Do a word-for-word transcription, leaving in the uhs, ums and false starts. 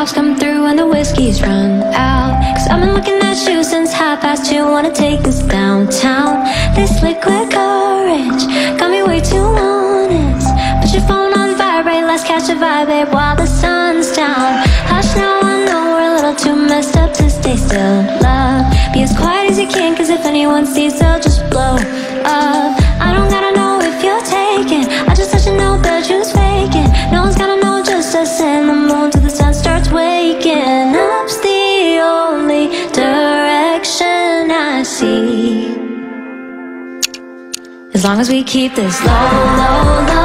cops come through and the whiskey's run out. Cause I've been looking at you since half past two. Wanna take us downtown. This liquid courage got me way too honest. Put your phone on vibrate, let's catch a vibe, babe, while the sun's down. Hush now, I know we're a little too messed up to stay still. Love, be as quiet as you can, cause if anyone sees, they'll just blow up. I don't gotta know if you're taken, I just let you know that you's faking. No one's gotta know, just us and the moon till the sun starts waking. Up's the only direction I see. As long as we keep this low, low, low.